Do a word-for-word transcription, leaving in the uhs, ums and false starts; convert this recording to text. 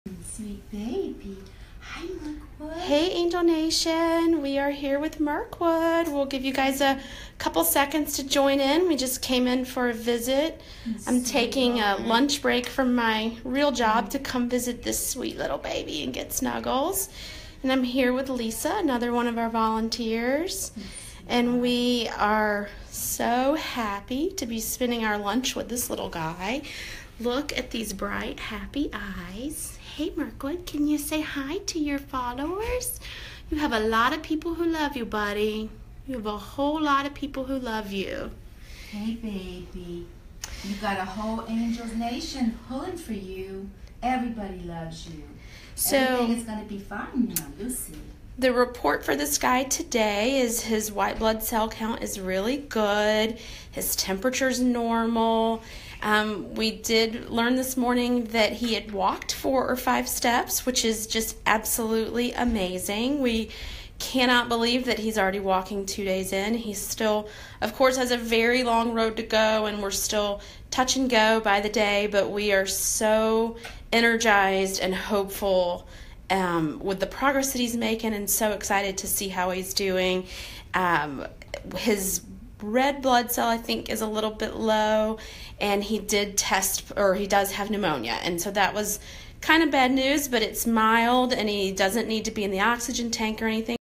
Sweet baby. Hi, Mirkwood. Hey, Angel Nation. We are here with Mirkwood. We'll give you guys a couple seconds to join in. We just came in for a visit. I'm taking a lunch break from my real job to come visit this sweet little baby and get snuggles. And I'm here with Lisa, another one of our volunteers. And we are so happy to be spending our lunch with this little guy. Look at these bright, happy eyes. Hey, Mirkwood, can you say hi to your followers? You have a lot of people who love you, buddy. You have a whole lot of people who love you. Hey, baby. You got a whole Angels Nation pulling for you. Everybody loves you. So, everything is going to be fine now. You'll see. The report for this guy today is his white blood cell count is really good. His temperature's normal. Um, we did learn this morning that he had walked four or five steps, which is just absolutely amazing. We cannot believe that he's already walking two days in. He still, of course, has a very long road to go, and we're still touch and go by the day, but we are so energized and hopeful Um, with the progress that he's making, and so excited to see how he's doing. Um, his red blood cell, I think, is a little bit low, and he did test, or he does have pneumonia, and so that was kind of bad news, but it's mild, and he doesn't need to be in the oxygen tank or anything.